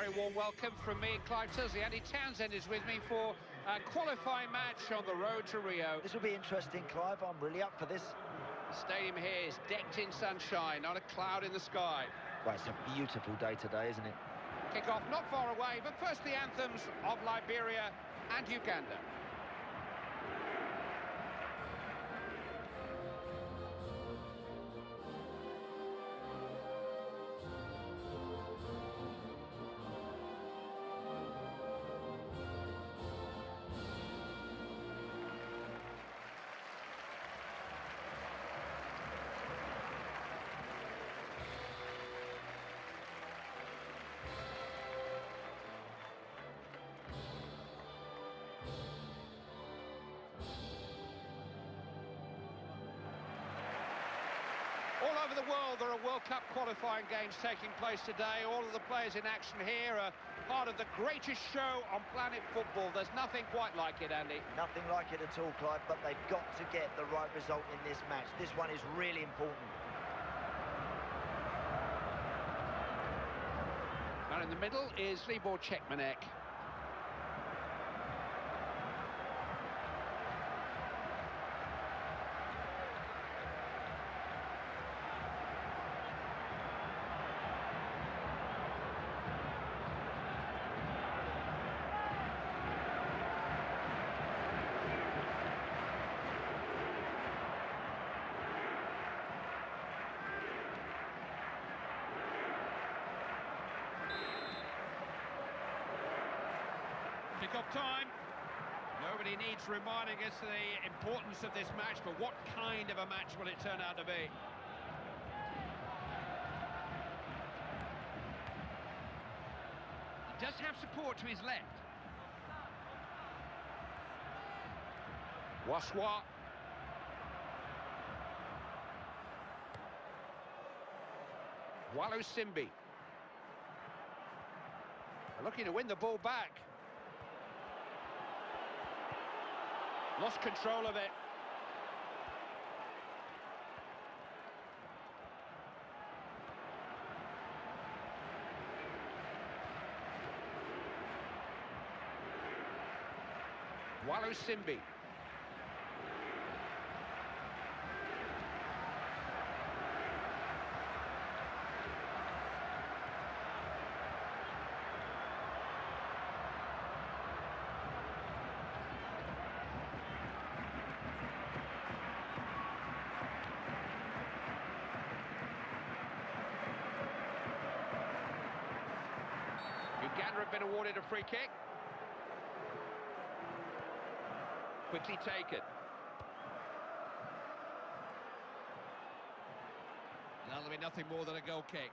very warm welcome from me, Clive Tilsley. Andy Townsend is with me for a qualifying match on the road to Rio. This will be interesting, Clive. I'm really up for this. The stadium here is decked in sunshine, not a cloud in the sky. Well, it's a beautiful day today, isn't it? Kick-off not far away, but first the anthems of Liberia and Uganda. All over the world, there are World Cup qualifying games taking place today. All of the players in action here are part of the greatest show on planet football. There's nothing quite like it, Andy. Nothing like it at all, Clive, but they've got to get the right result in this match. This one is really important. And in the middle is Libor Cekmanek. Kick-off time. Nobody needs reminding us of the importance of this match, but what kind of a match will it turn out to be? He does have support to his left. Waswa. Walu Simbi. They're looking to win the ball back. Lost control of it. Walu Simbi. Uganda have been awarded a free kick. Quickly taken. And that'll be nothing more than a goal kick.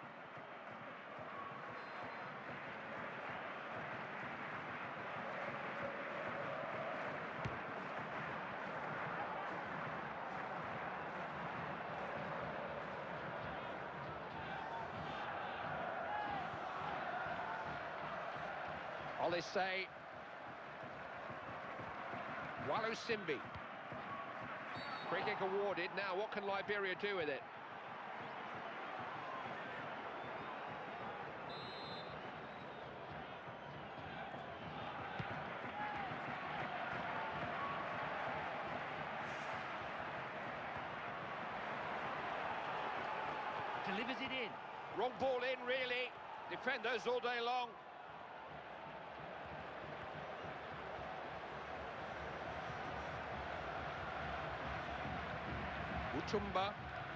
Olise. Walu Simbi. Free kick awarded. Now, what can Liberia do with it? Delivers it in. Wrong ball in, really. Defenders all day long. Mutumba.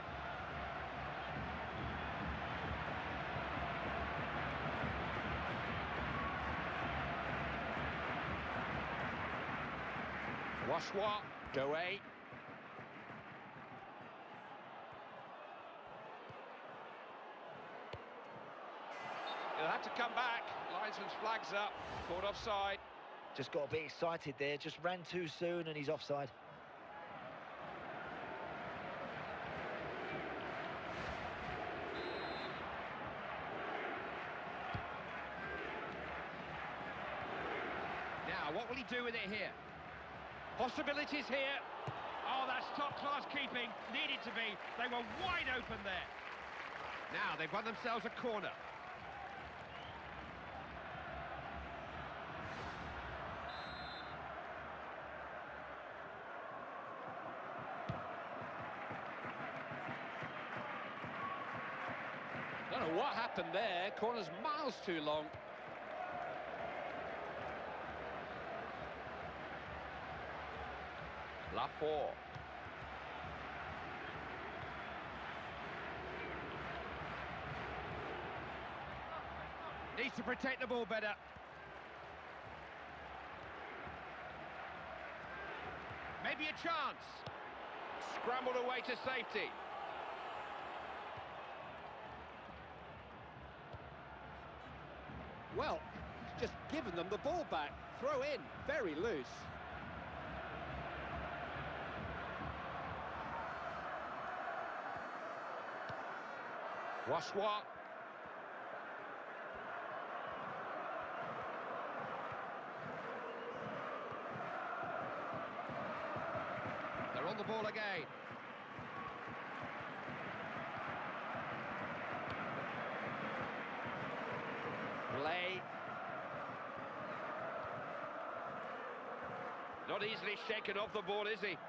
Waswa. Doe. He'll have to come back. Linesman's flags up. Caught offside. Just got to be excited there. Just ran too soon and he's offside. Now, what will he do with it here? Possibilities here. Oh, that's top-class keeping. Needed to be. They were wide open there. Now, they've won themselves a corner. Well, what happened there? Corner's miles too long. Lafort. Needs to protect the ball better. Maybe a chance. Scrambled away to safety. Well, just given them the ball back. Throw in, very loose. Waswa. They're on the ball again. Play. Not easily shaken off the ball, is he?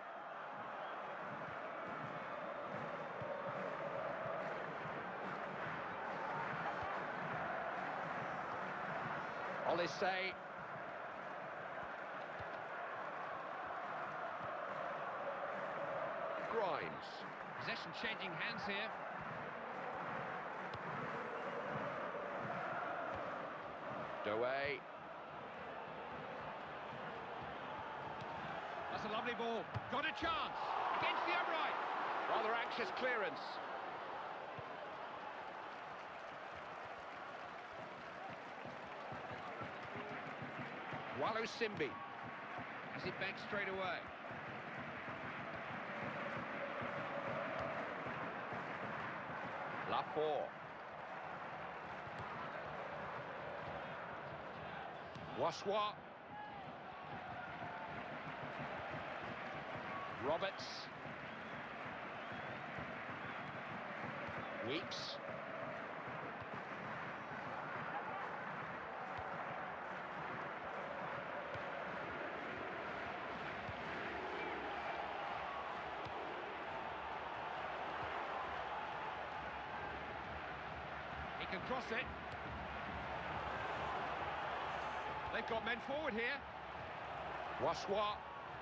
Olise. Grimes. Possession changing hands here. Douay. That's a lovely ball. Got a chance. Against the upright. Rather anxious clearance. Wallo Simbi. Has it back straight away. Lafort. Waswa. Roberts. Weeks. He can cross it. They've got men forward here. Waswa.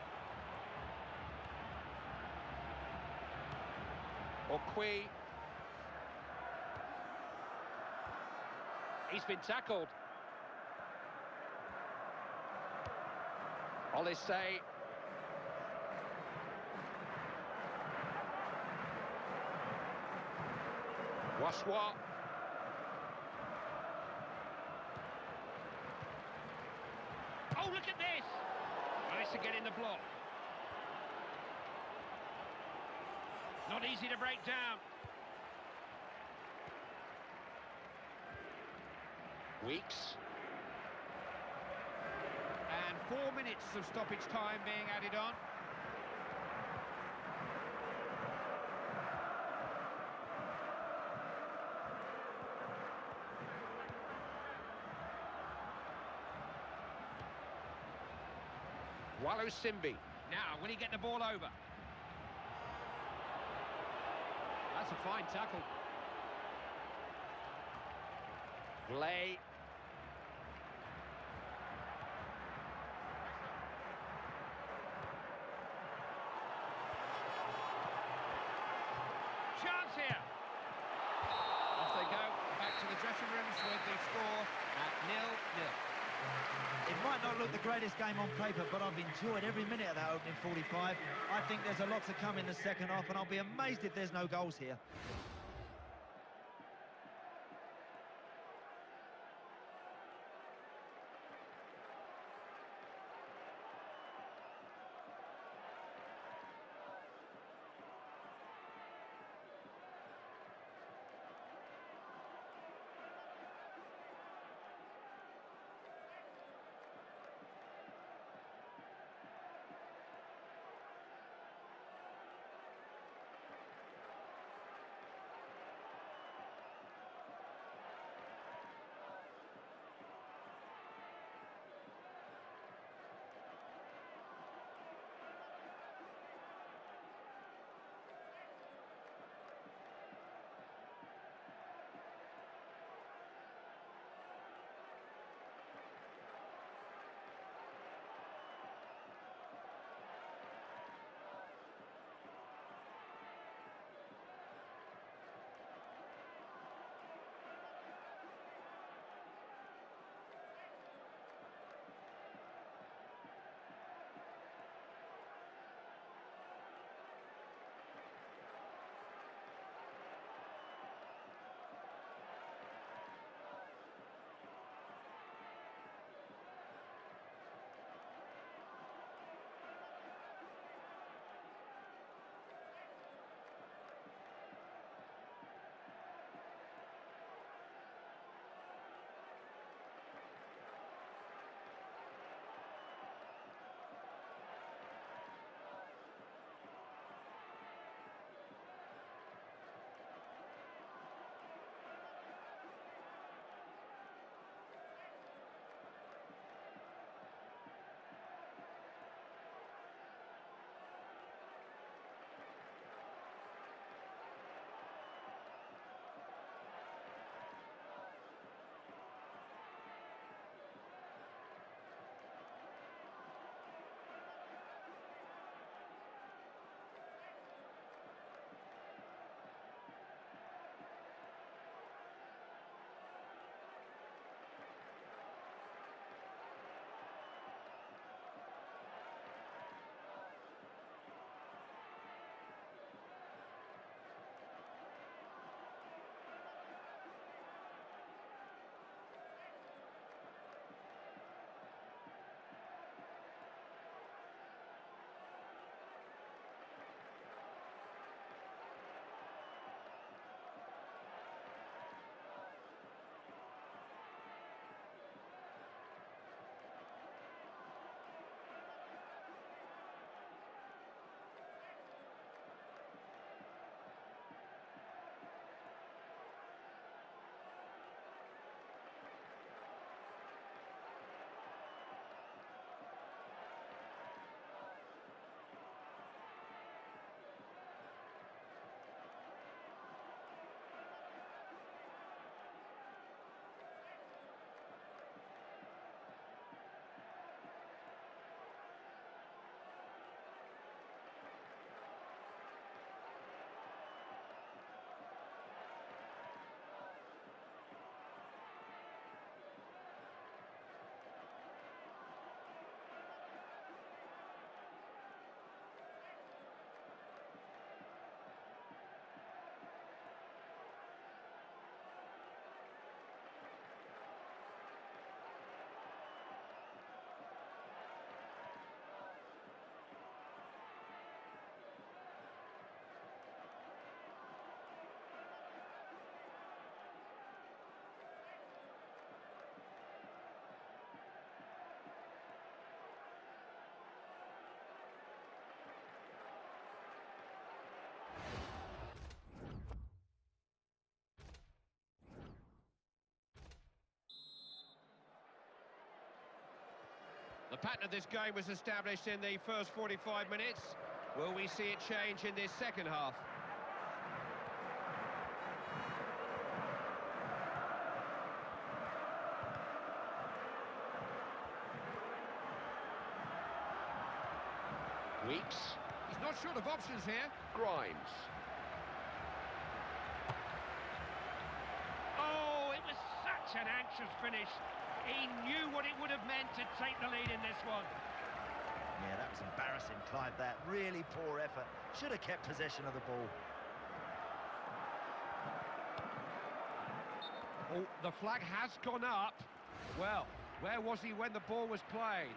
Okwi. He's been tackled. Olise. Waswa. Oh, look at this! Nice to get in the block. Not easy to break down. Weeks. And 4 minutes of stoppage time being added on. Wallo Simbi. Now, will he get the ball over? That's a fine tackle. Play. Chance here. Off they go, back to the dressing rooms with the score at 0-0. It might not look the greatest game on paper, but I've enjoyed every minute of that opening 45. I think there's a lot to come in the second half, and I'll be amazed if there's no goals here. pattern of this game was established in the first 45 minutes. Will we see it change in this second half? Weeks. He's not short of options here. Grimes. Oh, it was such an anxious finish. He knew what it would have meant to take the lead in this one. Yeah, that was embarrassing, Clive, that. Really poor effort. Should have kept possession of the ball. Oh, the flag has gone up. Well, where was he when the ball was played?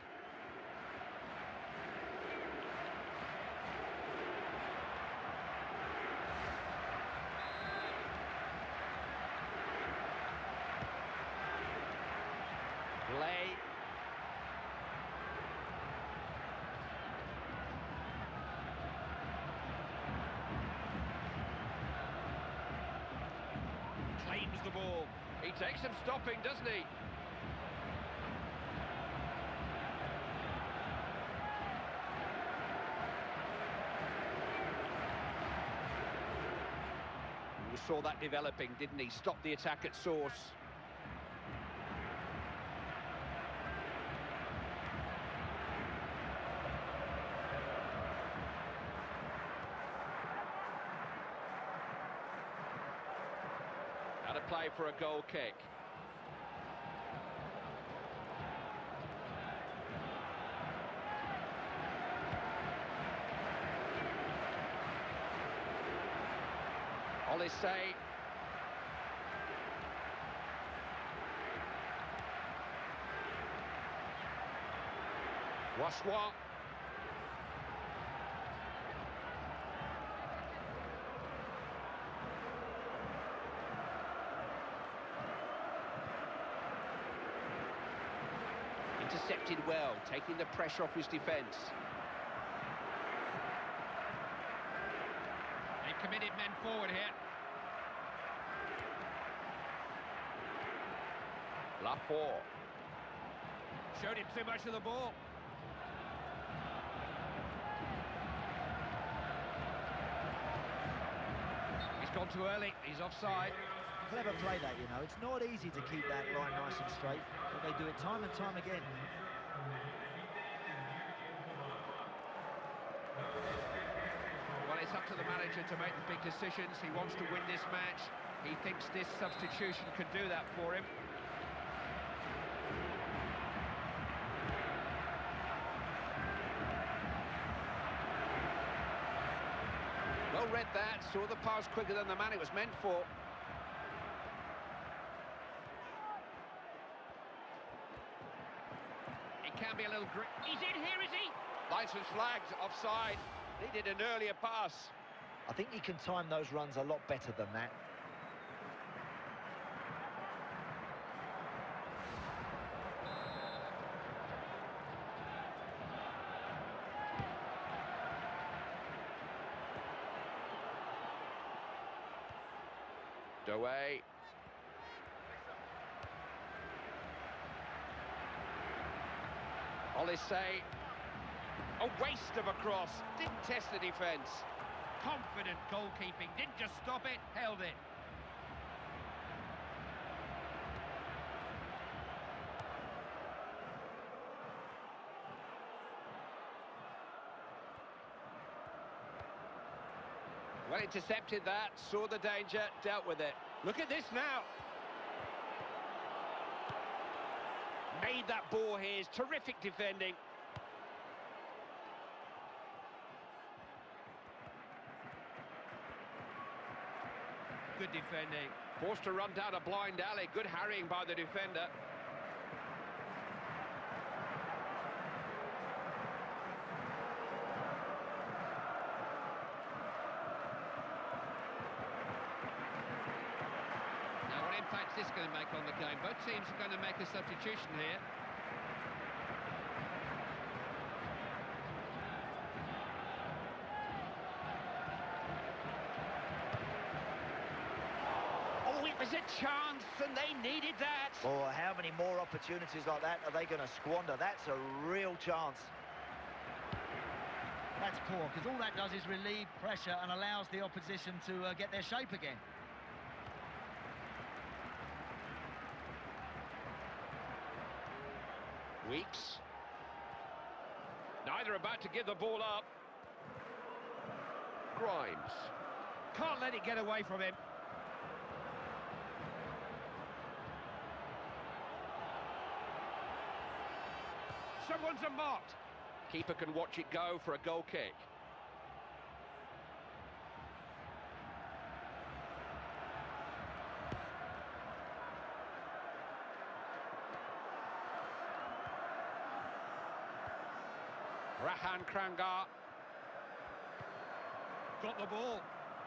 Play. Claims the ball. He takes some stopping, doesn't he? We saw that developing, didn't he? Stopped the attack at source. Out of play for a goal kick. Olise. Waswa. Intercepted well, taking the pressure off his defence. They've committed men forward here. Lafort. Showed him too much of the ball. He's gone too early, he's offside. Clever play that, you know. It's not easy to keep that line nice and straight, but they do it time and time again. Well, it's up to the manager to make the big decisions. He wants to win this match. He thinks this substitution can do that for him. Well read that, saw the pass quicker than the man it was meant for. It can be a little grip. He's in here, is he? License flagged, offside. Needed an earlier pass. I think he can time those runs a lot better than that. Douay. Olise. A waste of a cross. Didn't test the defence. Confident goalkeeping. Didn't just stop it, held it. Well intercepted that, saw the danger, dealt with it. Look at this now. Made that ball his. Terrific defending. Good defending. Forced to run down a blind alley. Good harrying by the defender. Now, what impact is this going to make on the game? Both teams are going to make a substitution here. There's a chance, and they needed that. Oh, how many more opportunities like that are they going to squander? That's a real chance. That's poor, because all that does is relieve pressure and allows the opposition to get their shape again. Weeks. Neither about to give the ball up. Grimes. Can't let it get away from him. Someone's unmarked. Keeper can watch it go for a goal kick. Rahan Krangar. Got the ball.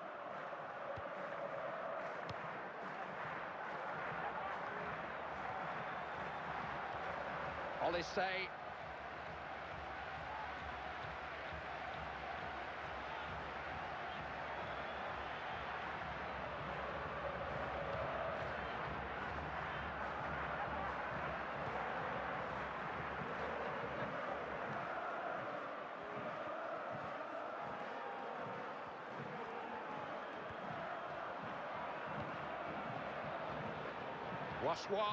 Olise. Waswa.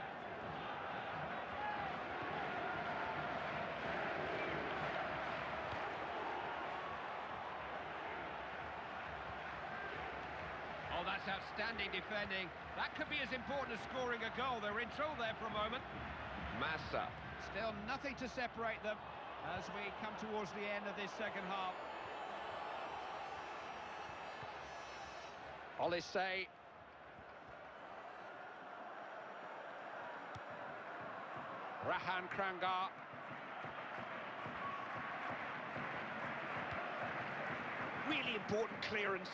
Oh, that's outstanding defending. That could be as important as scoring a goal. They're in trouble there for a moment. Massa. Still nothing to separate them as we come towards the end of this second half. Olise. Rahan Krangar. Really important clearance.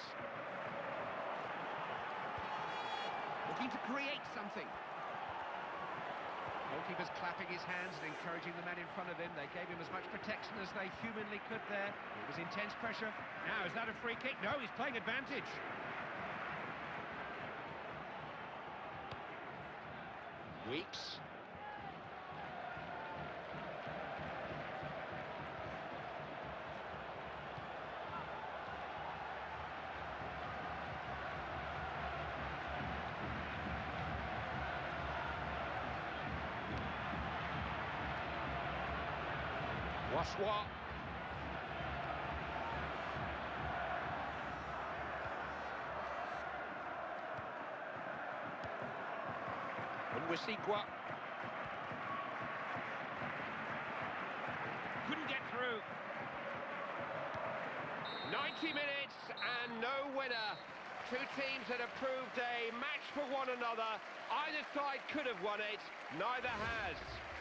Looking to create something. Goalkeeper's clapping his hands and encouraging the men in front of him. They gave him as much protection as they humanly could there. It was intense pressure. Now, is that a free kick? No, he's playing advantage. Weeks. Waswa. Unwasikwa. Couldn't get through. 90 minutes and no winner. Two teams that have proved a match for one another. Either side could have won it, neither has.